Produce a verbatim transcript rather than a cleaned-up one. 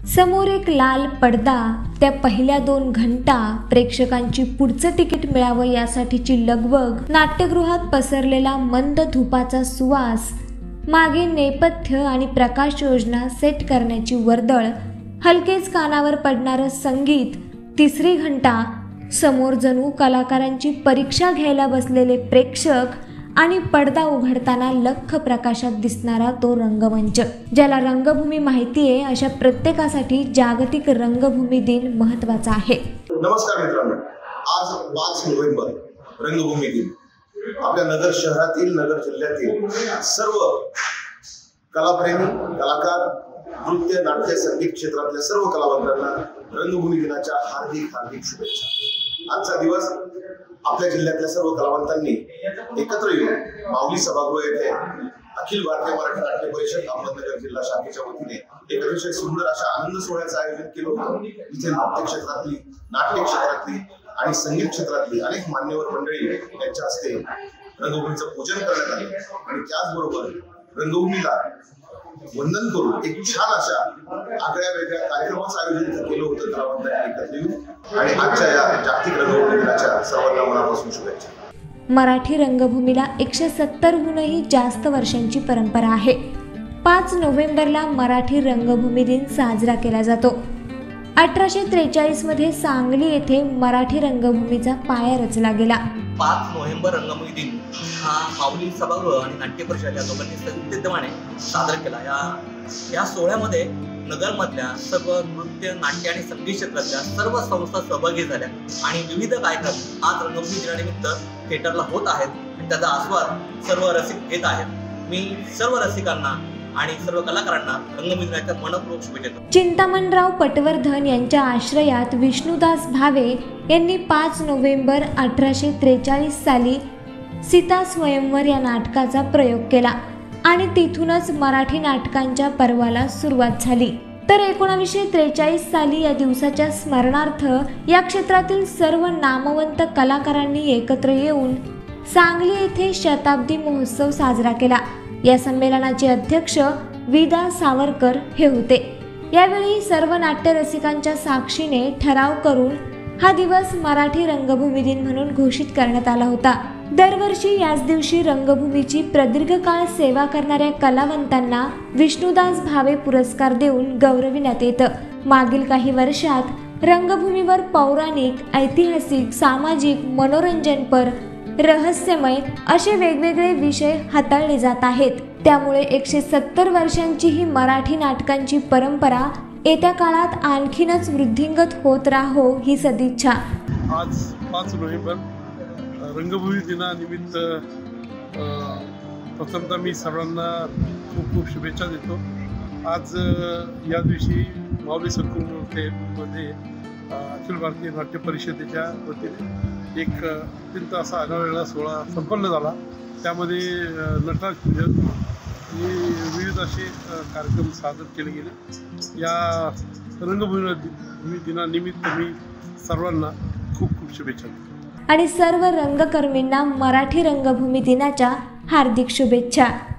समोर एक लाल पडदा, त्या पहिल्या दोन घंटा प्रेक्षकांची पुढचं तिकीट मिळावं यासाठीची लगबग, नाट्यगृहात पसरलेला मंद धुपाचा सुवास, मागे नेपथ्य आणि प्रकाश योजना सेट करण्याची वर्दळ, हलकेच कानावर पडणारं संगीत, तिसरी घंटा, समोर जणू कलाकारांची परीक्षा घ्यायला बसलेले प्रेक्षक आणि पडदा उघडताना लख्ख प्रकाशात दिसणारा तो रंगमंच, ज्याला रंगभूमी माहिती आहे अशा प्रत्येकासाठी जागतिक रंगभूमी दिन महत्त्वाचा आहे। नमस्कार मित्रांनो, आज पाच नोव्हेंबर रंगभूमी दिन। आपल्या नगर शहरातील, नगर जिल्ह्यातील सर्व कलाप्रेमी, कलाकार, नृत्य, नाट्य, संगीत क्षेत्रातल्या सर्व कलावंतांना रंगभूमी दिनाच्या हार्दिक हार्दिक शुभेच्छा। आजचा दिवस आपल्या जिल्ह्यातल्या सर्व कलावंतांनी एकत्र येऊन माऊली सभागृह येथे अखिल भारतीय मराठी नाट्य परिषद अहमदनगर जिल्हा शाखेच्या वतीने एक अतिशय सुंदर अशा आनंद सोहळ्याचं आयोजन केलं होतं। इथे नाट्य क्षेत्रातली, नाट्य क्षेत्रातली आणि संगीत क्षेत्रातली अनेक मान्यवर मंडळी यांच्या हस्ते रंगभूमीचं पूजन करण्यात आले आणि त्याचबरोबर रंगभूमीला वंदन करून एक छान अशा आगळ्या वेगळ्या कार्यक्रमाचं आयोजन केलं होतं कलावंतांनी एकत्र येऊन। आणि आजच्या या जागतिक रंगभूमी दिनाच्या सर्वांना मनापासून शुभेच्छा। मराठी रंगभूमीला एकशे सत्तरहूनही जास्त वर्षांची परंपरा आहे। पाच नोव्हेंबरला मराठी रंगभूमी दिन साजरा केला जातो। अठराशे त्रेचाळीस मध्ये सांगली येथे मराठी रंगभूमीचा पाया रचला गेला। पाच नोव्हेंबर रंगभूमी दिन हा माऊली सभागृह आणि नाट्य परिषद या दोघांनी संयुक्तपणे साजरा केला। या या सोहळ्यामध्ये नगरमधल्या सर्व नृत्य, नाट्य आणि संगीत क्षेत्रातल्या सर्व संस्था सहभागी झाल्या आणि विविध कार्यक्रम आज रंगभूमी दिनानिमित्त थिएटरला होत आहेत आणि त्याचा आस्वाद सर्व रसिक घेत आहेत। मी सर्व रसिकांना आणि सर्व कलाकारांना रंगभूमी दिनाच्या मनपूर्वक शुभेच्छा देतो। चिंतामणराव पटवर्धन यांच्या आश्रयात विष्णुदास भावे यांनी पाच नोव्हेंबर अठराशे त्रेचाळीस साली सीता स्वयंवर या नाटकाचा प्रयोग केला आणि तिथूनच मराठी नाटकांच्या पर्वाला सुरुवात झाली। तर एकोणावीसशे त्रेचाळीस साली या दिवसाच्या स्मरणार्थ या क्षेत्रातील सर्व नामवंत कलाकारांनी एकत्र येऊन सांगली येथे शताब्दी महोत्सव साजरा केला। या संमेलनाचे अध्यक्ष विदा सावरकर हे होते। यावेळी सर्व नाट्य रसिकांच्या साक्षीने ठराव करून हा दिवस मराठी रंगभूमी दिन म्हणून घोषित करण्यात आला होता। दरवर्षी याच दिवशी रंगभूमीची प्रदीर्घ काळ सेवा करणाऱ्या कलावंतांना विष्णुदास भावे पुरस्कार देऊन गौरविण्यात येतं। मागील काही वर्षात रंगभूमीवर पौराणिक, ऐतिहासिक, सामाजिक, मनोरंजनपर, रहस्यमय असे वेगवेगळे विषय हाताळले जात आहेत। त्यामुळे एकशे सत्तर वर्षांची ही मराठी नाटकांची परंपरा येत्या काळात आणखीनच वृद्धिंगत होत राहो ही सदिच्छा। आज पाच नोव्हेंबर रंगभूमी दिनानिमित्त प्रथमतः मी सर्वांना खूप खूप शुभेच्छा देतो। आज या दिवशी माऊली संकुलमध्ये अखिल भारतीय नाट्य परिषदेच्या वतीने एक अत्यंत असा आगळावेगळा सोहळा संपन्न झाला। त्यामध्ये नटराज पूजन हे विविध असे कार्यक्रम सादर केले गेले। या रंगभूमी दिनानिमित्त मी सर्वांना खूप खूप शुभेच्छा देतो आणि सर्व रंगकर्मींना मराठी रंगभूमी दिनाच्या हार्दिक शुभेच्छा।